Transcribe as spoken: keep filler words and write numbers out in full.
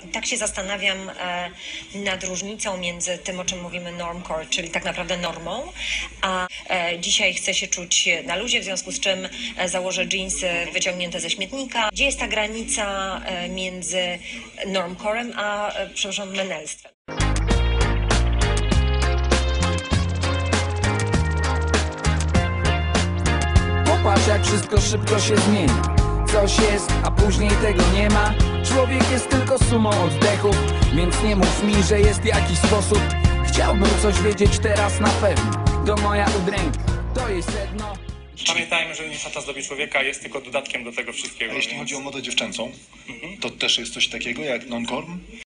I tak się zastanawiam e, nad różnicą między tym, o czym mówimy normcore, czyli tak naprawdę normą, a e, dzisiaj chcę się czuć na luzie, w związku z czym e, założę dżinsy wyciągnięte ze śmietnika. Gdzie jest ta granica e, między normcorem a, e, przepraszam, menelstwem? Popatrz, jak wszystko szybko się zmienia. Coś jest, a później tego nie ma. Człowiek jest tylko sumą oddechów, więc nie mów mi, że jest jakiś sposób. Chciałbym coś wiedzieć teraz na pewno. To moja udręka, to jest sedno. Pamiętajmy, że renesans zdobi człowieka jest tylko dodatkiem do tego wszystkiego. A jeśli chodzi o modę dziewczęcą, to też jest coś takiego jak non-corn?